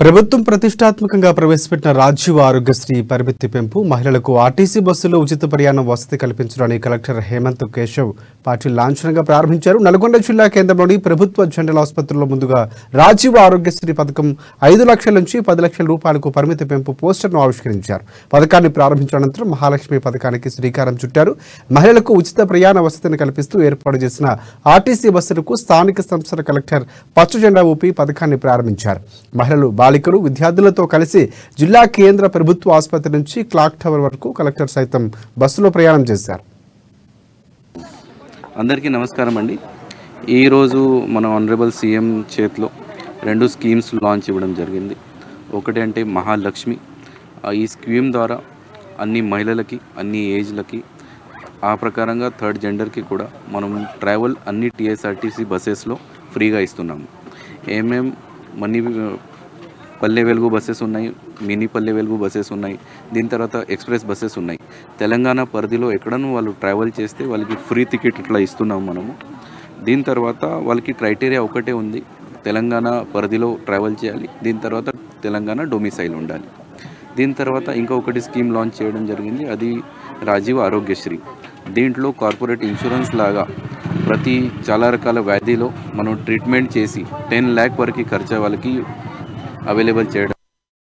ప్రభుత్వం ప్రతిష్టాత్మకంగా ప్రవేశపెట్టిన రాజీవ్ ఆరోగ్యశ్రీ పరిమితి పెంపు మహిళలకు ఆర్టీసీ బస్సులో ఉచిత ప్రయాణం వసతి కల్పించడానికి కలెక్టర్ హేమంత్ కేశవ్ పాటిల్ లాంఛనంగా ప్రారంభించారు. నల్గొండ జిల్లా కేంద్రంలోని ప్రభుత్వ జనరల్ ఆసుపత్రిలో ముందుగా రాజీవ్ ఆరోగ్యశ్రీ పథకం 5 లక్షల నుంచి 10 లక్షల రూపాయలకు పరిమితి పెంపు పోస్టర్ను ఆవిష్కరించారు. పథకాన్ని ప్రారంభించిన అనంతరం మహాలక్ష్మి పథకానికి శ్రీకారం చుట్టారు. మహిళలకు ఉచిత ప్రయాణ వసతిని కల్పిస్తూ ఏర్పాటు చేసిన ఆర్టీసీ బస్సులకు స్థానిక సంస్థల కలెక్టర్ పచ్చ జెండా ఊపి పథకాన్ని ప్రారంభించారు. మహిళలు బాలికలు విద్యార్థులతో కలిసి జిల్లా కేంద్ర ప్రభుత్వ ఆసుపత్రి నుంచి క్లాక్ టవర్ వరకు కలెక్టర్ సైతం బస్సులో ప్రయాణం చేశారు. అందరికీ నమస్కారం అండి. ఈరోజు మన ఆనరబుల్ సీఎం చేతిలో 2 స్కీమ్స్ లాంచ్ ఇవ్వడం జరిగింది. ఒకటి అంటే మహాలక్ష్మి. ఈ స్కీమ్ ద్వారా అన్ని మహిళలకి అన్ని ఏజ్లకి ఆ ప్రకారంగా థర్డ్ జెండర్కి కూడా మనం ట్రావెల్ అన్ని టీఎస్ఆర్టీసీ బస్సెస్లో ఫ్రీగా ఇస్తున్నాము. ఏమేం మనీ పల్లె వెలుగు బస్సెస్ ఉన్నాయి, మినీ పల్లె వెలుగు బస్సెస్ ఉన్నాయి, దీని తర్వాత ఎక్స్ప్రెస్ బస్సెస్ ఉన్నాయి. తెలంగాణ పరిధిలో ఎక్కడనూ వాళ్ళు ట్రావెల్ చేస్తే వాళ్ళకి ఫ్రీ టికెట్ ఇట్లా ఇస్తున్నాము మనము. దీని తర్వాత వాళ్ళకి క్రైటీరియా ఒకటే ఉంది, తెలంగాణ పరిధిలో ట్రావెల్ చేయాలి, దీని తర్వాత తెలంగాణ డొమిసైల్ ఉండాలి. దీని తర్వాత ఇంకొకటి స్కీమ్ లాంచ్ చేయడం జరిగింది, అది రాజీవ్ ఆరోగ్యశ్రీ. దీంట్లో కార్పొరేట్ ఇన్సూరెన్స్ లాగా ప్రతి చాలా రకాల వ్యాధిలో మనం ట్రీట్మెంట్ చేసి 10 లక్షల వరకు ఖర్చు వాళ్ళకి అవైలబుల్ చేయడం